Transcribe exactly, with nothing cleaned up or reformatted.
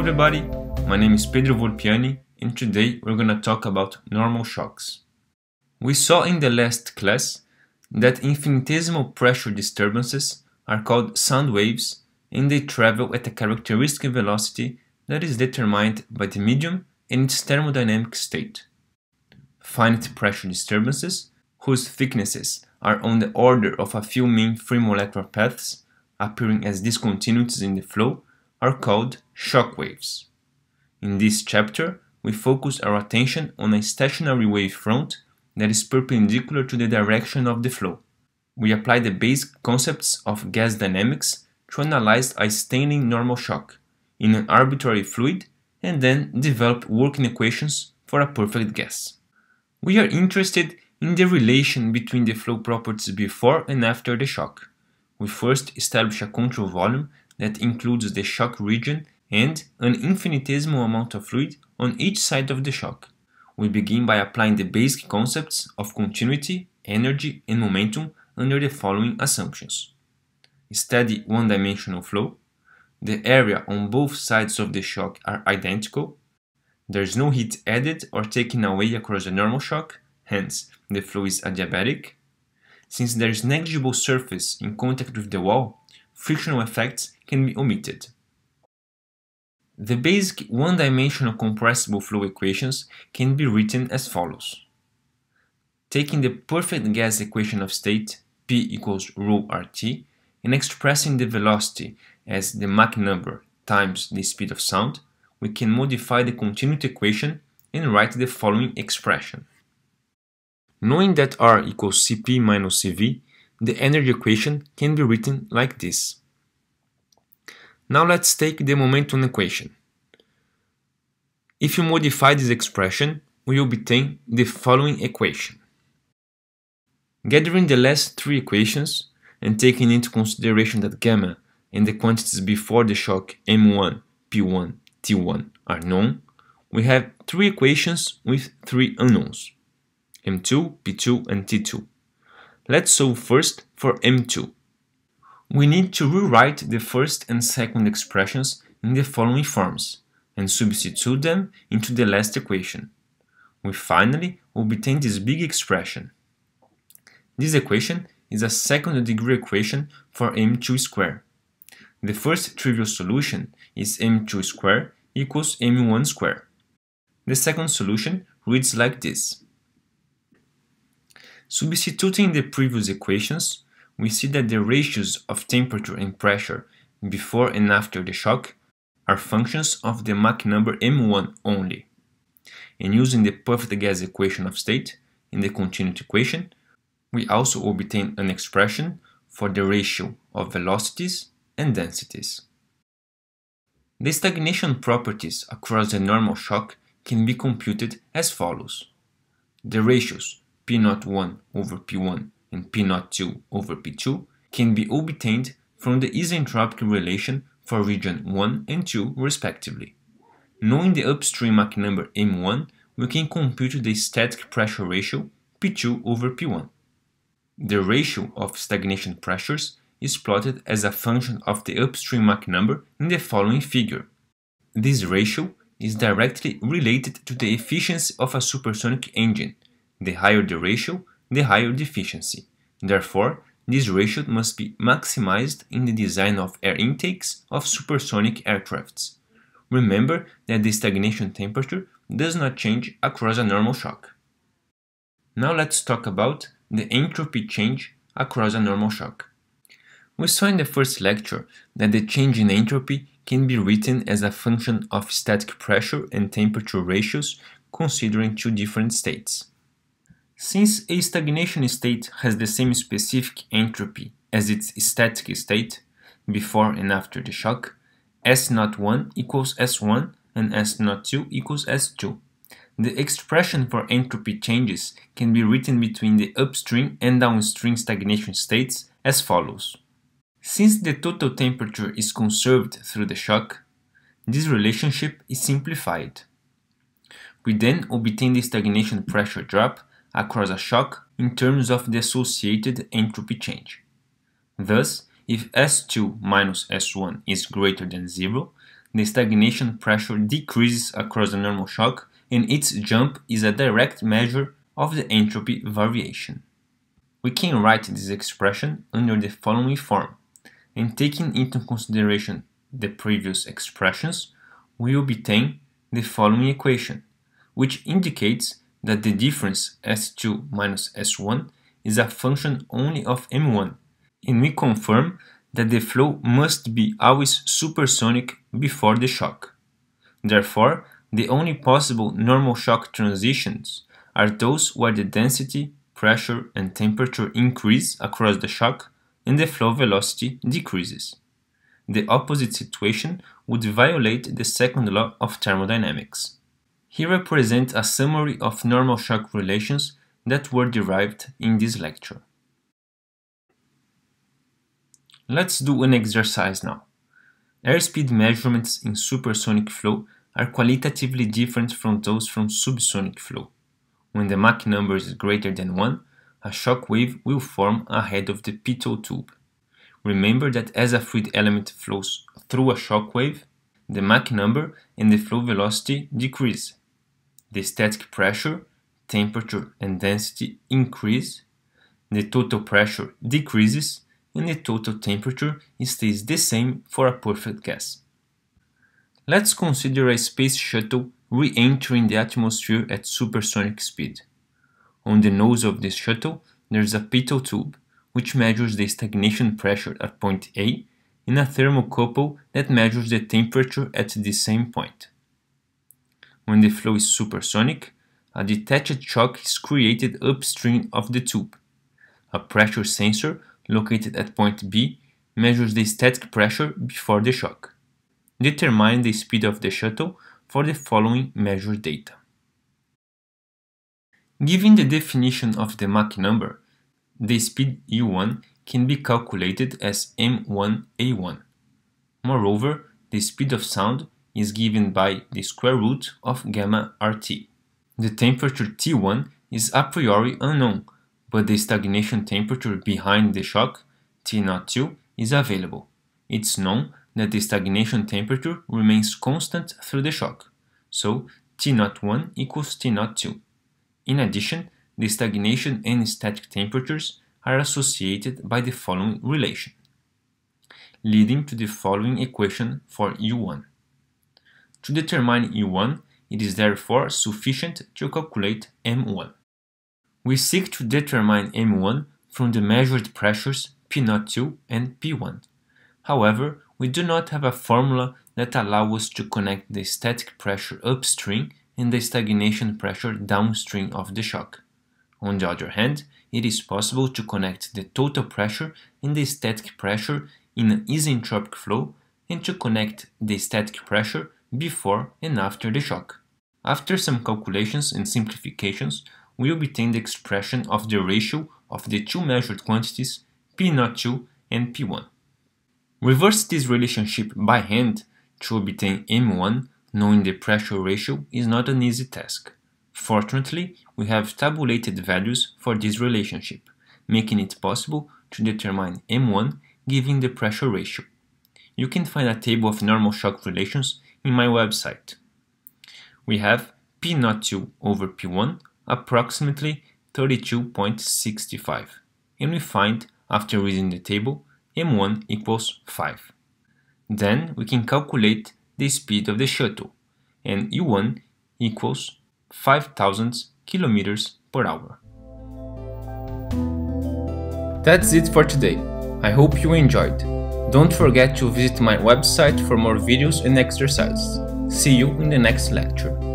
everybody, my name is Pedro Volpiani and today we're gonna talk about normal shocks. We saw in the last class that infinitesimal pressure disturbances are called sound waves and they travel at a characteristic velocity that is determined by the medium and its thermodynamic state. Finite pressure disturbances, whose thicknesses are on the order of a few mean free molecular paths appearing as discontinuities in the flow, are called shock waves. In this chapter, we focus our attention on a stationary wave front that is perpendicular to the direction of the flow. We apply the basic concepts of gas dynamics to analyze a standing normal shock in an arbitrary fluid and then develop working equations for a perfect gas. We are interested in the relation between the flow properties before and after the shock. We first establish a control volume that includes the shock region and an infinitesimal amount of fluid on each side of the shock. We begin by applying the basic concepts of continuity, energy, and momentum under the following assumptions. Steady one-dimensional flow. The area on both sides of the shock are identical. There is no heat added or taken away across a normal shock, hence the flow is adiabatic. Since there is negligible surface in contact with the wall, frictional effects can be omitted. The basic one-dimensional compressible flow equations can be written as follows. Taking the perfect gas equation of state P equals rho RT and expressing the velocity as the Mach number times the speed of sound, we can modify the continuity equation and write the following expression. Knowing that R equals Cp minus Cv, the energy equation can be written like this. Now let's take the momentum equation. If you modify this expression, we will obtain the following equation. Gathering the last three equations and taking into consideration that gamma and the quantities before the shock m one, p one, t one are known, we have three equations with three unknowns, m two, p two, and t two. Let's solve first for m two. We need to rewrite the first and second expressions in the following forms and substitute them into the last equation. We finally obtain this big expression. This equation is a second degree equation for m two squared. The first trivial solution is m two squared equals m one squared. The second solution reads like this. Substituting the previous equations, we see that the ratios of temperature and pressure before and after the shock are functions of the Mach number m one only. And using the perfect gas equation of state in the continuity equation, we also obtain an expression for the ratio of velocities and densities. The stagnation properties across the normal shock can be computed as follows. The ratios P zero one over P one and P zero two over P two can be obtained from the isentropic relation for region one and two respectively. Knowing the upstream Mach number m one, we can compute the static pressure ratio P two over P one. The ratio of stagnation pressures is plotted as a function of the upstream Mach number in the following figure. This ratio is directly related to the efficiency of a supersonic engine. The higher the ratio, the higher the efficiency. Therefore, this ratio must be maximized in the design of air intakes of supersonic aircrafts. Remember that the stagnation temperature does not change across a normal shock. Now let's talk about the entropy change across a normal shock. We saw in the first lecture that the change in entropy can be written as a function of static pressure and temperature ratios considering two different states. Since a stagnation state has the same specific entropy as its static state, before and after the shock, S zero one equals S one and S zero two equals S two. The expression for entropy changes can be written between the upstream and downstream stagnation states as follows. Since the total temperature is conserved through the shock, this relationship is simplified. We then obtain the stagnation pressure drop across a shock in terms of the associated entropy change. Thus, if S two minus S one is greater than zero, the stagnation pressure decreases across the normal shock, and its jump is a direct measure of the entropy variation. We can write this expression under the following form, and taking into consideration the previous expressions, we will obtain the following equation, which indicates that the difference S two minus S one is a function only of m one, and we confirm that the flow must be always supersonic before the shock. Therefore, the only possible normal shock transitions are those where the density, pressure, and temperature increase across the shock and the flow velocity decreases. The opposite situation would violate the second law of thermodynamics. Here I present a summary of normal shock relations that were derived in this lecture. Let's do an exercise now. Airspeed measurements in supersonic flow are qualitatively different from those from subsonic flow. When the Mach number is greater than one, a shock wave will form ahead of the pitot tube. Remember that as a fluid element flows through a shock wave, the Mach number and the flow velocity decrease. The static pressure, temperature, and density increase, the total pressure decreases, and the total temperature stays the same for a perfect gas. Let's consider a space shuttle re-entering the atmosphere at supersonic speed. On the nose of this shuttle, there is a pitot tube, which measures the stagnation pressure at point A, and a thermocouple that measures the temperature at the same point. When the flow is supersonic, a detached shock is created upstream of the tube. A pressure sensor located at point B measures the static pressure before the shock. Determine the speed of the shuttle for the following measured data. Given the definition of the Mach number, the speed u one can be calculated as m one a one. Moreover, the speed of sound is given by the square root of gamma rt. The temperature T one is a priori unknown, but the stagnation temperature behind the shock, T zero two, is available. It's known that the stagnation temperature remains constant through the shock, so T zero one equals T zero two. In addition, the stagnation and static temperatures are associated by the following relation, leading to the following equation for u one. To determine u one, it is therefore sufficient to calculate m one. We seek to determine m one from the measured pressures P zero two and P one. However, we do not have a formula that allows us to connect the static pressure upstream and the stagnation pressure downstream of the shock. On the other hand, it is possible to connect the total pressure and the static pressure in an isentropic flow and to connect the static pressure before and after the shock. After some calculations and simplifications, we obtain the expression of the ratio of the two measured quantities P zero two and P one. Reverse this relationship by hand to obtain m one, knowing the pressure ratio, is not an easy task. Fortunately, we have tabulated values for this relationship, making it possible to determine m one given the pressure ratio. You can find a table of normal shock relations in my website. We have P zero two over P one approximately thirty-two point six five, and we find, after reading the table, m one equals five. Then we can calculate the speed of the shuttle, and u one equals five thousand kilometers per hour. That's it for today. I hope you enjoyed. Don't forget to visit my website for more videos and exercises. See you in the next lecture.